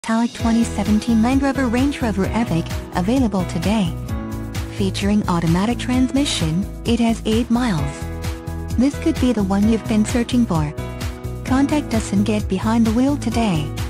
metallic 2017 Land Rover Range Rover Evoque, available today. Featuring automatic transmission, it has 8 miles. This could be the one you've been searching for. Contact us and get behind the wheel today.